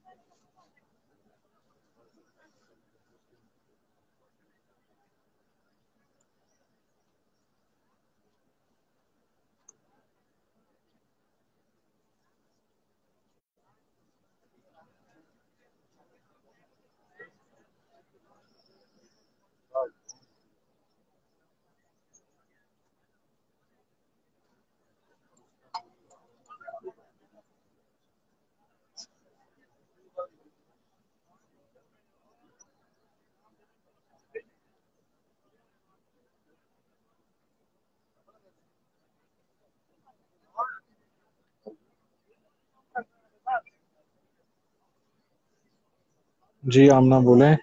جی آمنہ بولیں.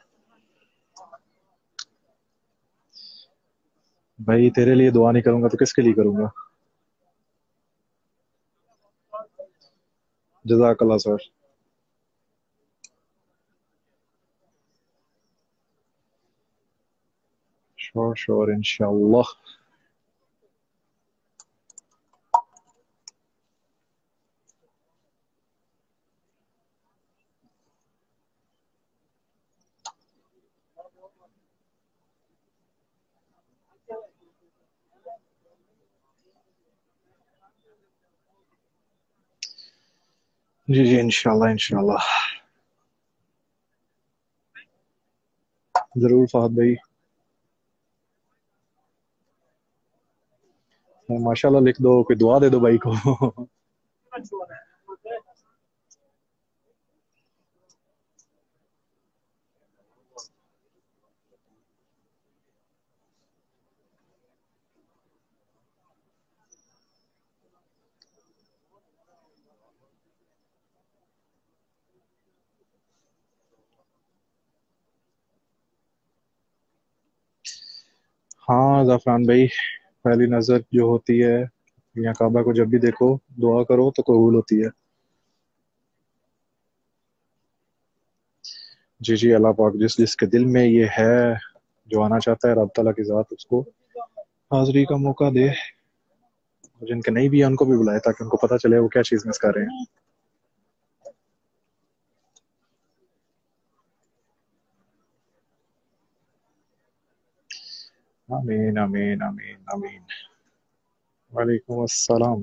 بھائی تیرے لیے دعا نہیں کروں گا تو کس کے لیے کروں گا؟ جزاک اللہ سر. شور انشاءاللہ. جی جی انشاءاللہ انشاءاللہ. ضرور فہد بھائی. ماشاءاللہ لکھ دو، کوئی دعا دے دو بھائی کو. ہاں زعفران بھائی، پہلی نظر جو ہوتی ہے یا کعبہ کو جب بھی دیکھو دعا کرو تو قبول ہوتی ہے. جی جی اللہ پاک جس جس کے دل میں یہ ہے، جو آنا چاہتا ہے رب تعالیٰ کی ذات اس کو حاضری کا موقع دے، اور جن کے نہیں بھی ہے ان کو بھی بلائے تاکہ ان کو پتہ چلے وہ کیا چیز مس کر رہے ہیں. آمین آمین آمین آمین. وعلیکم السلام.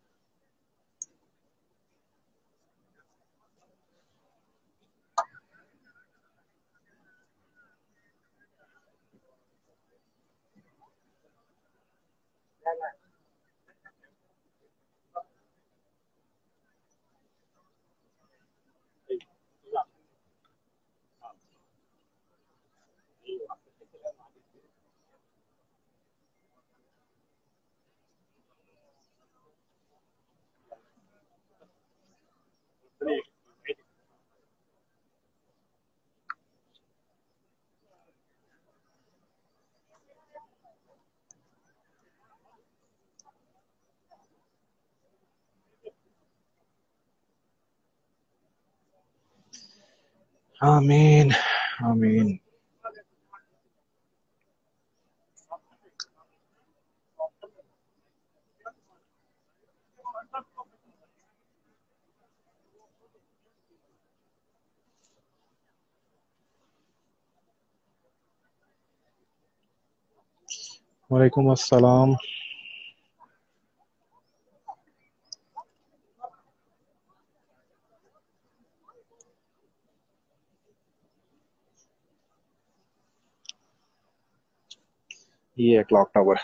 آمین آمین. وعلیکم السلام. یہ ہے کلاک ٹاور.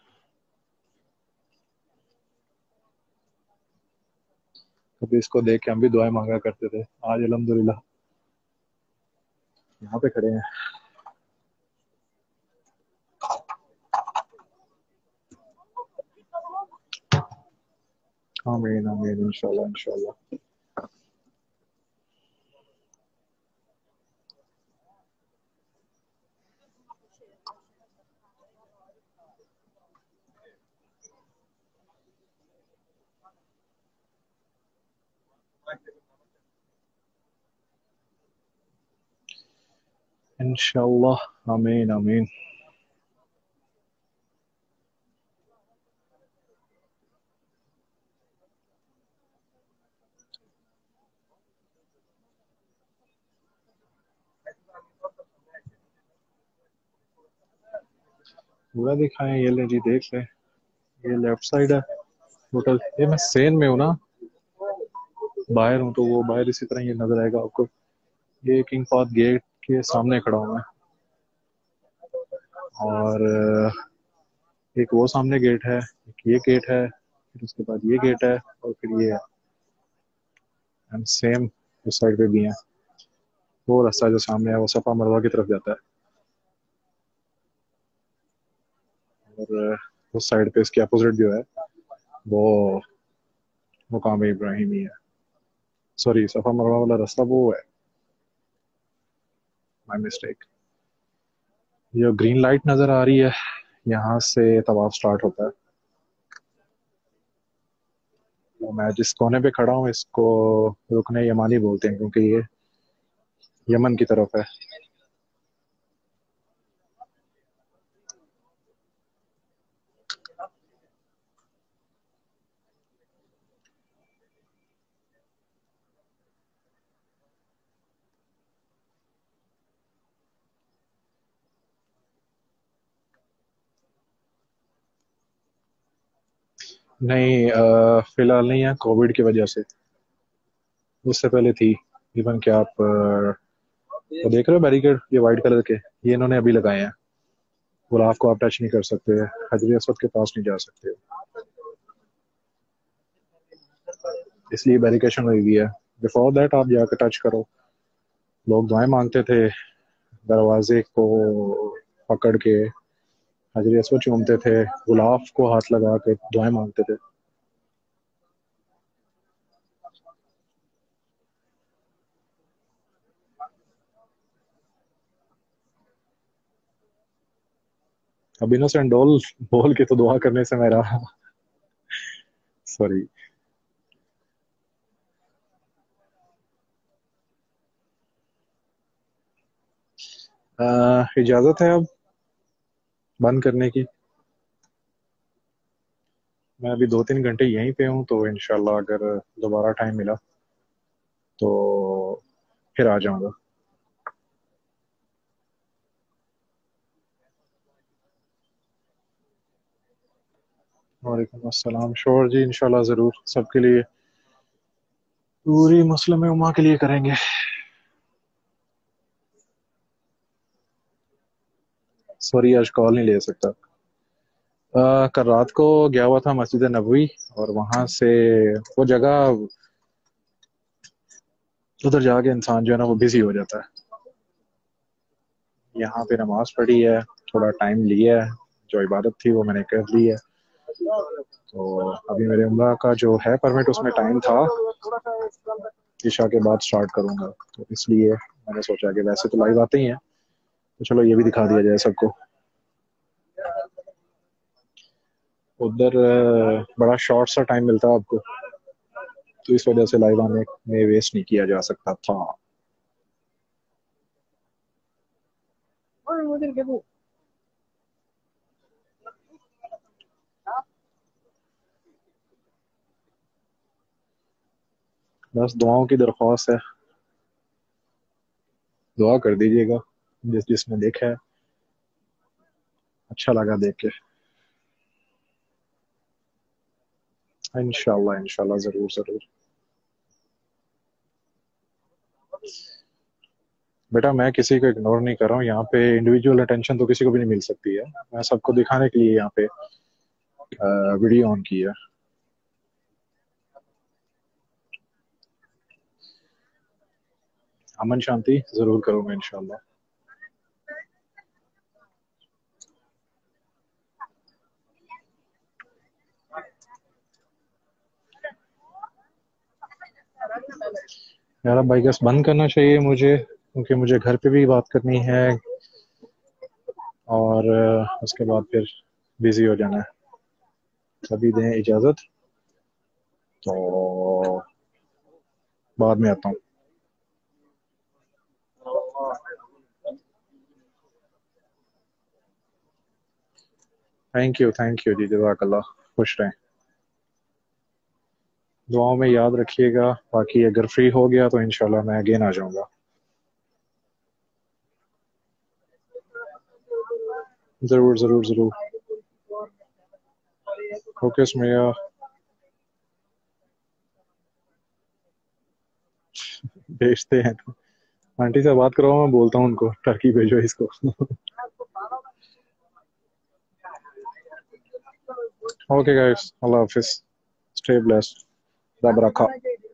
کبھی اس کو دیکھ کے ہم بھی دعائیں مانگا کرتے تھے، آج الحمدللہ یہاں پہ کھڑے ہیں. آمین آمین انشاءاللہ انشاءاللہ. انشاءاللہ آمین آمین. पूरा दिखाएं, ये ले जी देख ले, ये लेफ्ट साइड है होटल। ये मैं सेन में हूँ ना, बाहर हूँ, तो वो बाहर इसी तरह ये नजर आएगा आपको। ये किंग पाथ गेट के सामने खड़ा हूँ मैं, और एक वो सामने गेट है, एक ये गेट है, फिर उसके बाद ये गेट है, और फिर ये एंड सेम उस साइड पे भी है। वो रास्ता जो सामने है वो सफा मरवा की तरफ जाता है, और उस साइड पे इसके अपोजिट जो है वो मुकाम इब्राहिमी है। सॉरी, सफा मरवा वाला रास्ता वो है, माय मिस्टेक। ये ग्रीन लाइट नजर आ रही है, यहाँ से तवाफ स्टार्ट होता है। तो मैं जिस कोने पे खड़ा हूँ इसको रुकने यमानी बोलते हैं, क्योंकि ये यमन की तरफ है। नहीं, फिलहाल नहीं है, कोविड की वजह से। उससे पहले थी। इवन कि आप वो देख रहे हो बैरिकेड, ये वाइट कलर के, ये इन्होंने अभी लगाए हैं। गुलाब को आप टच नहीं कर सकते, हजर असवद के पास नहीं जा सकते, इसलिए बैरिकेशन हुई हुई है। बिफोर दैट आप जाकर टच करो। लोग दुआएं मांगते थे दरवाजे को पकड़ के, हजर असवद चूमते थे, गुलाब को हाथ लगा के दुआएं मांगते थे। अब इनोसेंट डॉल बोल के तो दुआ करने से मेरा सॉरी। इजाजत है अब बंद करने की। मैं अभी 2-3 घंटे यहीं पे हूँ, तो इंशाल्लाह अगर दोबारा टाइम मिला तो फिर आ जाऊंगा। वालेकुम अस्सलाम। श्योर जी, इंशाल्लाह जरूर, सबके लिए, पूरी मुस्लिम उम्मा के लिए करेंगे। सॉरी, आज कॉल नहीं ले सकता। कल रात को गया हुआ था मस्जिद नबवी, और वहां से वो जगह, उधर जाके इंसान जो है ना वो बिजी हो जाता है। यहाँ पे नमाज पढ़ी है, थोड़ा टाइम लिया है, जो इबादत थी वो मैंने कर ली है। तो अभी मेरे उम्रा का जो है परमिट, उसमें टाइम था, ईशा के बाद स्टार्ट करूंगा। तो इसलिए मैंने सोचा कि वैसे तो लाइव आते ही हैं, तो चलो ये भी दिखा दिया जाए सबको। उधर बड़ा शॉर्ट सा टाइम मिलता है आपको, तो इस वजह से लाइव आने में वेस्ट नहीं किया जा सकता था। बस दुआओं की दरख्वास्त है, दुआ कर दीजिएगा जिस जिसने देखा है। अच्छा लगा देख के। इंशाल्लाह इंशाल्लाह, जरूर जरूर। बेटा मैं किसी को इग्नोर नहीं कर रहा हूँ, यहाँ पे इंडिविजुअल अटेंशन तो किसी को भी नहीं मिल सकती है। मैं सबको दिखाने के लिए यहाँ पे वीडियो ऑन की है। अमन शांति जरूर करूंगा इंशाल्लाह। यार अब भाई गैस बंद करना चाहिए मुझे, क्योंकि मुझे घर पे भी बात करनी है, और उसके बाद फिर बिजी हो जाना है। सभी दें इजाजत, तो बाद में आता हूँ। थैंक यू जी, जज़ाकल्लाह। खुश रहें, दुआओं में याद रखिएगा। बाकी अगर फ्री हो गया तो इंशाल्लाह मैं अगेन आ जाऊंगा। जरूर जरूर जरूर। اوکے سمیا بھیجتے ہیں. آنٹی سے بات کرو, میں بولتا ہوں ان کو ٹرکی بھیجو اس کو. اوکے گائز, اللہ حافظ, اسٹے بلیسڈ, رب رکھا.